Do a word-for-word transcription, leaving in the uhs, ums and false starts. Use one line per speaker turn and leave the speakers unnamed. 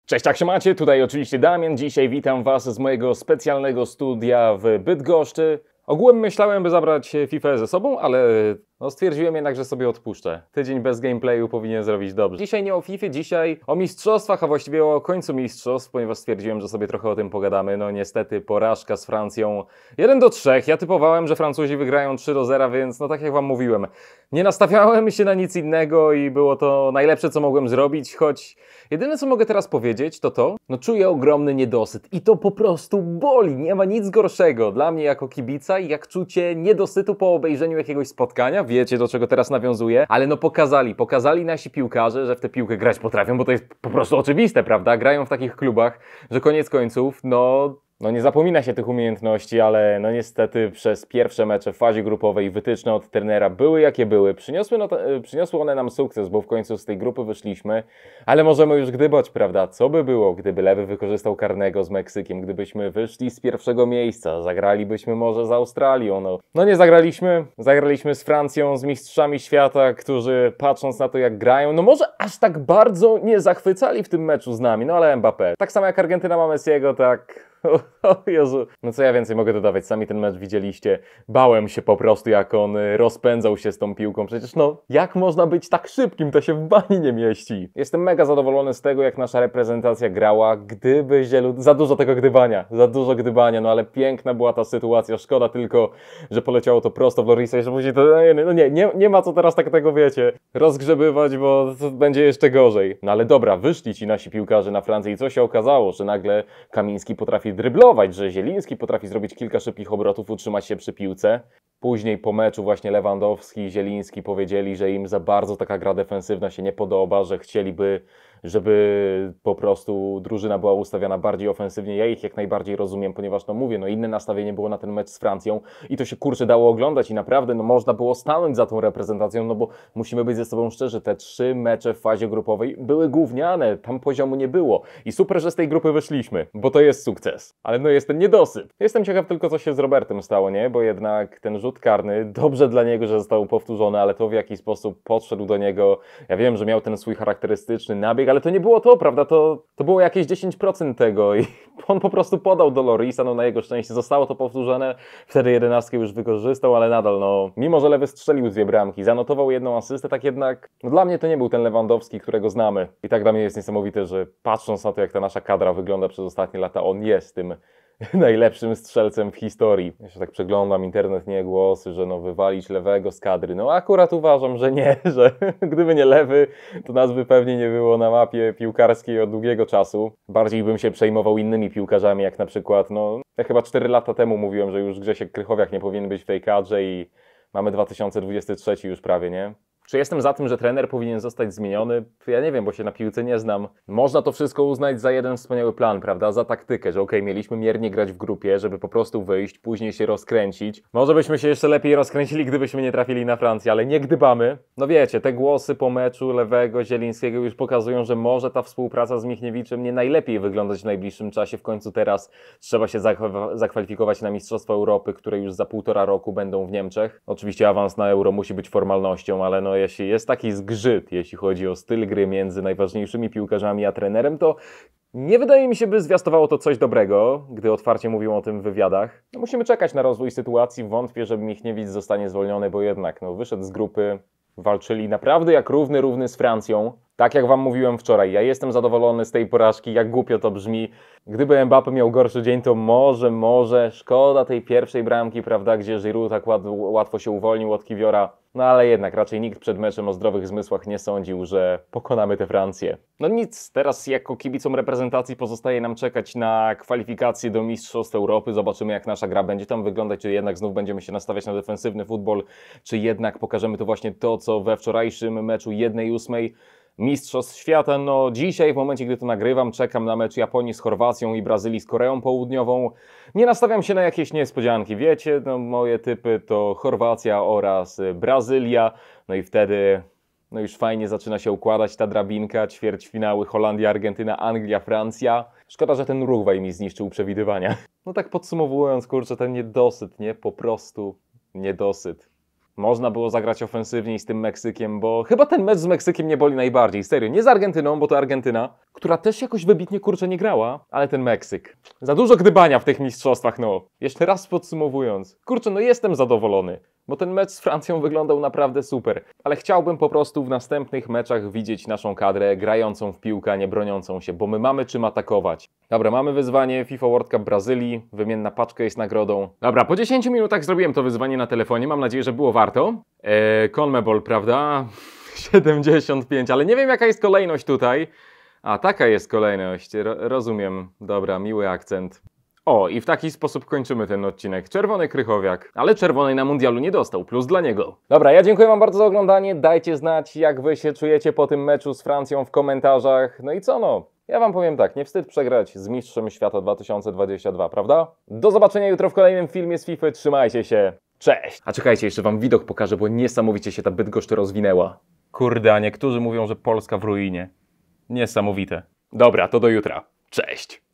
Cześć, jak się macie? Tutaj oczywiście Damian. Dzisiaj witam Was z mojego specjalnego studia w Bydgoszczy. Ogółem myślałem, by zabrać FIFA ze sobą, ale no stwierdziłem jednak, że sobie odpuszczę. Tydzień bez gameplayu powinien zrobić dobrze. Dzisiaj nie o FIFA, dzisiaj o mistrzostwach, a właściwie o końcu mistrzostw, ponieważ stwierdziłem, że sobie trochę o tym pogadamy. No niestety porażka z Francją jeden do trzech. Ja typowałem, że Francuzi wygrają trzy do zera, więc no tak jak Wam mówiłem, nie nastawiałem się na nic innego i było to najlepsze, co mogłem zrobić, choć jedyne, co mogę teraz powiedzieć, to to, no czuję ogromny niedosyt i to po prostu boli. Nie ma nic gorszego dla mnie jako kibica, jak czucie niedosytu po obejrzeniu jakiegoś spotkania. Wiecie, do czego teraz nawiązuję, ale no pokazali, pokazali nasi piłkarze, że w tę piłkę grać potrafią, bo to jest po prostu oczywiste, prawda? Grają w takich klubach, że koniec końców, no... No nie zapomina się tych umiejętności, ale no niestety przez pierwsze mecze w fazie grupowej wytyczne od trenera były jakie były. Przyniosły, no, przyniosły one nam sukces, bo w końcu z tej grupy wyszliśmy, ale możemy już gdybać, prawda? Co by było, gdyby Lewy wykorzystał karnego z Meksykiem, gdybyśmy wyszli z pierwszego miejsca, zagralibyśmy może z Australią, no. No nie zagraliśmy, zagraliśmy z Francją, z mistrzami świata, którzy patrząc na to jak grają, no może aż tak bardzo nie zachwycali w tym meczu z nami, no ale Mbappé. Tak samo jak Argentyna ma Messiego, tak... O, o Jezu. No co ja więcej mogę dodawać, sami ten mecz widzieliście. Bałem się po prostu, jak on rozpędzał się z tą piłką. Przecież no, jak można być tak szybkim? To się w bani nie mieści. Jestem mega zadowolony z tego, jak nasza reprezentacja grała. Gdyby Zielu... Za dużo tego gdybania, za dużo gdybania, no ale piękna była ta sytuacja. Szkoda tylko, że poleciało to prosto w Lorisa i że później to... No nie, nie, nie ma co teraz tak tego, wiecie, rozgrzebywać, bo to będzie jeszcze gorzej. No ale dobra, wyszli ci nasi piłkarze na Francję i co się okazało? Że nagle Kamiński potrafi dryblować, że Zieliński potrafi zrobić kilka szybkich obrotów, utrzymać się przy piłce. Później po meczu właśnie Lewandowski i Zieliński powiedzieli, że im za bardzo taka gra defensywna się nie podoba, że chcieliby, żeby po prostu drużyna była ustawiana bardziej ofensywnie. Ja ich jak najbardziej rozumiem, ponieważ no mówię, no inne nastawienie było na ten mecz z Francją i to się kurczę dało oglądać i naprawdę no można było stanąć za tą reprezentacją, no bo musimy być ze sobą szczerzy, te trzy mecze w fazie grupowej były gówniane, tam poziomu nie było i super, że z tej grupy wyszliśmy, bo to jest sukces, ale no jest ten niedosyt. Jestem ciekaw tylko, co się z Robertem stało, nie? Bo jednak ten rzut karny, dobrze dla niego, że został powtórzony, ale to w jaki sposób podszedł do niego, ja wiem, że miał ten swój charakterystyczny nabieg, ale to nie było to, prawda, to, to było jakieś dziesięć procent tego i on po prostu podał do Lorisa, no na jego szczęście zostało to powtórzone, wtedy jedenastkę już wykorzystał, ale nadal, no, mimo że Lewy strzelił dwie bramki, zanotował jedną asystę, tak jednak, no dla mnie to nie był ten Lewandowski, którego znamy i tak dla mnie jest niesamowite, że patrząc na to, jak ta nasza kadra wygląda przez ostatnie lata, on jest tym najlepszym strzelcem w historii. Ja się tak przeglądam internet, nie głosy, że no wywalić Lewego z kadry. No akurat uważam, że nie, że gdyby nie Lewy, to nas by pewnie nie było na mapie piłkarskiej od długiego czasu. Bardziej bym się przejmował innymi piłkarzami, jak na przykład, no ja chyba cztery lata temu mówiłem, że już Grzesiek Krychowiak nie powinien być w tej kadrze i mamy dwa tysiące dwudziesty trzeci już prawie, nie? Czy jestem za tym, że trener powinien zostać zmieniony? Ja nie wiem, bo się na piłce nie znam. Można to wszystko uznać za jeden wspaniały plan, prawda? Za taktykę, że okej, okay, mieliśmy miernie grać w grupie, żeby po prostu wyjść, później się rozkręcić. Może byśmy się jeszcze lepiej rozkręcili, gdybyśmy nie trafili na Francję, ale nie gdybamy. No wiecie, te głosy po meczu Lewego, Zielińskiego już pokazują, że może ta współpraca z Michniewiczem nie najlepiej wyglądać w najbliższym czasie. W końcu teraz trzeba się zakwalifikować na Mistrzostwa Europy, które już za półtora roku będą w Niemczech. Oczywiście awans na Euro musi być formalnością, ale no jeśli jest taki zgrzyt, jeśli chodzi o styl gry między najważniejszymi piłkarzami a trenerem, to nie wydaje mi się, by zwiastowało to coś dobrego, gdy otwarcie mówią o tym w wywiadach. No, musimy czekać na rozwój sytuacji. Wątpię, że Michniewicz zostanie zwolniony, bo jednak no, wyszedł z grupy, walczyli naprawdę jak równy, równy z Francją. Tak jak Wam mówiłem wczoraj, ja jestem zadowolony z tej porażki, jak głupio to brzmi. Gdyby Mbappé miał gorszy dzień, to może, może, szkoda tej pierwszej bramki, prawda, gdzie Giroud tak łat, łatwo się uwolnił od Kiwiora. No ale jednak raczej nikt przed meczem o zdrowych zmysłach nie sądził, że pokonamy tę Francję. No nic, teraz jako kibicom reprezentacji pozostaje nam czekać na kwalifikacje do Mistrzostw Europy. Zobaczymy, jak nasza gra będzie tam wyglądać, czy jednak znów będziemy się nastawiać na defensywny futbol, czy jednak pokażemy tu właśnie to, co we wczorajszym meczu jeden ósmej Mistrzostw Świata. No dzisiaj, w momencie, gdy to nagrywam, czekam na mecz Japonii z Chorwacją i Brazylii z Koreą Południową. Nie nastawiam się na jakieś niespodzianki, wiecie, no moje typy to Chorwacja oraz Brazylia, no i wtedy no już fajnie zaczyna się układać ta drabinka, ćwierćfinały Holandia, Argentyna, Anglia, Francja. Szkoda, że ten Urugwaj mi zniszczył przewidywania. No tak podsumowując, kurczę, ten niedosyt, nie? Po prostu niedosyt. Można było zagrać ofensywniej z tym Meksykiem, bo chyba ten mecz z Meksykiem nie boli najbardziej. Serio, nie z Argentyną, bo to Argentyna, która też jakoś wybitnie kurczę nie grała, ale ten Meksyk. Za dużo gdybania w tych mistrzostwach, no. Jeszcze raz podsumowując. Kurczę, no jestem zadowolony, bo ten mecz z Francją wyglądał naprawdę super. Ale chciałbym po prostu w następnych meczach widzieć naszą kadrę grającą w piłkę, a nie broniącą się, bo my mamy czym atakować. Dobra, mamy wyzwanie FIFA World Cup Brazylii, wymienna paczka jest nagrodą. Dobra, po dziesięciu minutach zrobiłem to wyzwanie na telefonie, mam nadzieję, że było warto. Eee, CONMEBOL, prawda? siedemdziesiąt pięć, ale nie wiem jaka jest kolejność tutaj. A, taka jest kolejność, Ro rozumiem. Dobra, miły akcent. O, i w taki sposób kończymy ten odcinek. Czerwony Krychowiak, ale czerwonej na mundialu nie dostał, plus dla niego. Dobra, ja dziękuję wam bardzo za oglądanie. Dajcie znać, jak wy się czujecie po tym meczu z Francją w komentarzach. No i co no? Ja wam powiem tak, nie wstyd przegrać z Mistrzem Świata dwa tysiące dwudziestym drugim, prawda? Do zobaczenia jutro w kolejnym filmie z FIFA. Trzymajcie się. Cześć! A czekajcie, jeszcze wam widok pokażę, bo niesamowicie się ta Bydgoszcz rozwinęła. Kurde, a niektórzy mówią, że Polska w ruinie. Niesamowite. Dobra, to do jutra. Cześć!